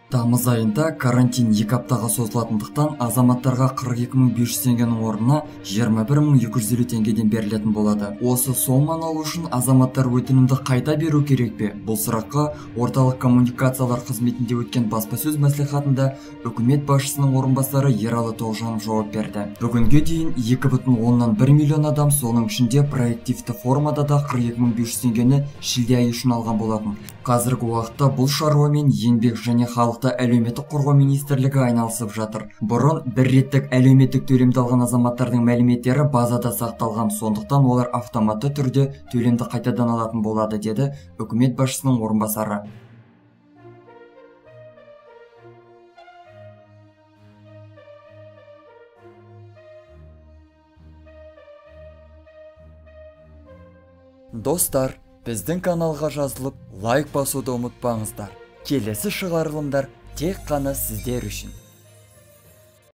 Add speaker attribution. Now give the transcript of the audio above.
Speaker 1: Тамыз айында карантин 2 аптаға созылатындықтан азаматтарға 42.500 теңгенің орнына 21.250 теңгеден берілетін болады. Осы соманы алу үшін азаматтар өтінімді қайта беру керек пе? Бұл сұраққа орталық коммуникациялар қызметінде өткен баспасөз мәслихатында үкімет басшысының орынбасары Ералы Тоғжанов жауап берді. Бүгінге дейін 2,1 миллион адам, соның ішінде проективті формада да 42.500 теңгені шілде айы үшін алған болатын. Қазіргі уақытта бұл шаруамен еңбек және халықты әлеуметтік қорғау министрлігі айналысып жатыр. Бұрын бір реттік әлеуметтік төлемді алған азаматтардың мәліметтері базада сақталған, сондықтан олар автоматты түрде төлемді қайтадан алатын болады, деді үкімет басшысының орынбасары. Достар, біздің каналға жазылып, лайк басуды ұмытпаңыздар. Келесі шығарылымдар тек қана сіздер үшін.